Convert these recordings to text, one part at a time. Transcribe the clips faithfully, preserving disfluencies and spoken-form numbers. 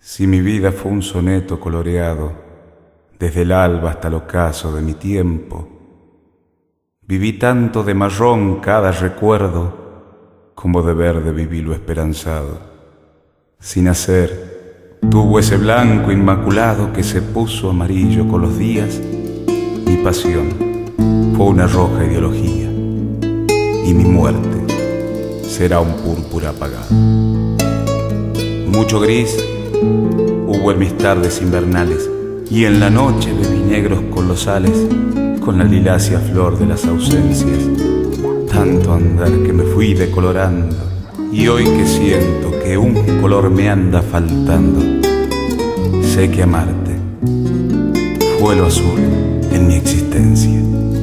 Si mi vida fue un soneto coloreado, desde el alba hasta el ocaso de mi tiempo, viví tanto de marrón cada recuerdo, como de verde viví lo esperanzado. Sin nacer, tuvo ese blanco inmaculado que se puso amarillo con los días. Mi pasión fue una roja ideología, y mi muerte será un púrpura apagado. Mucho gris hubo en mis tardes invernales, y en la noche bebí negros colosales con la lilácea flor de las ausencias. Tanto andar que me fui decolorando, y hoy que siento que un color me anda faltando, sé que amarte fue lo azul en mi existencia.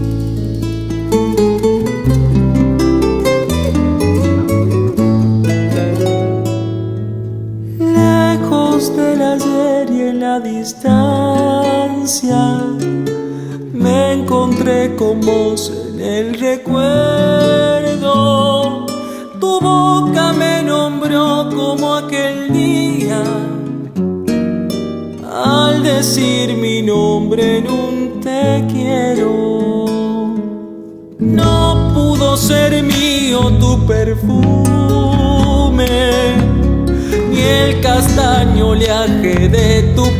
Lejos del ayer y en la distancia, me encontré con vos en el recuerdo. Tu boca me nombró como aquel día, al decir mi nombre en un te quiero. No pudo ser mío tu perfume, ni el castaño oleaje de tu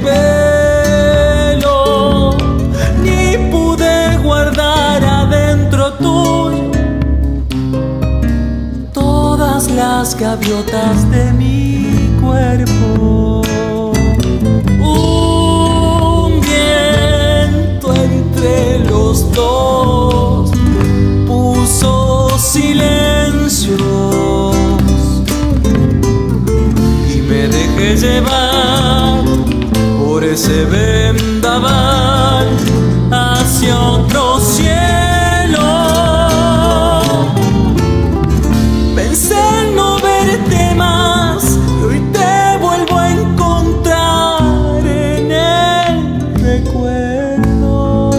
pelo, ni pude guardar adentro tuyo todas las gaviotas de mi cuerpo. Un viento entre los dos puso silencios, y me dejé llevar por ese vendaval hacia otro cielo. Pensé en no verte más, y hoy te vuelvo a encontrar en el recuerdo.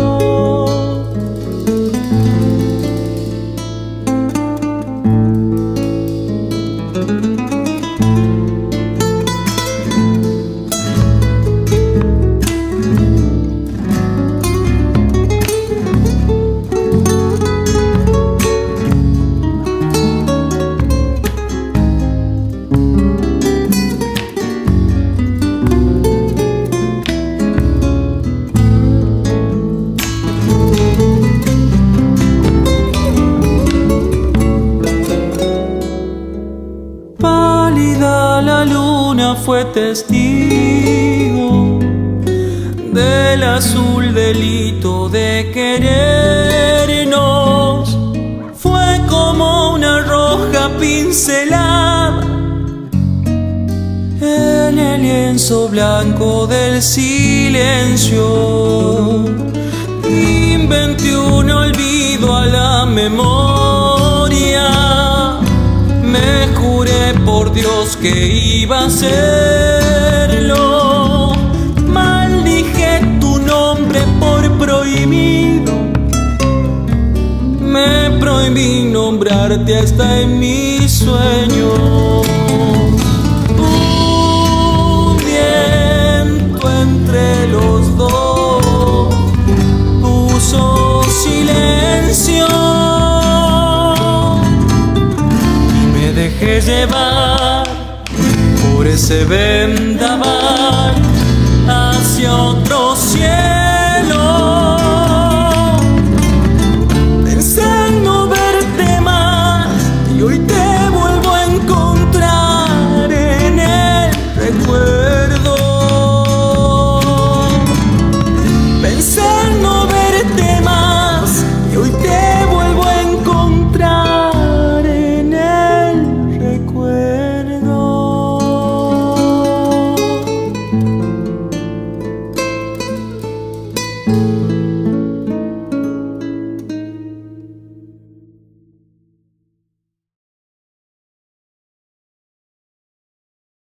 La luna fue testigo del azul delito de querernos. Fue como una roja pincelada en el lienzo blanco del silencio. Inventé un olvido a la memoria, me juré por Dios que iba a hacerlo. Maldije tu nombre por prohibido, me prohibí nombrarte hasta en mis sueños. Un viento entre los dos puso silencio, dejé llevar por ese vendaval hacia otro cielo.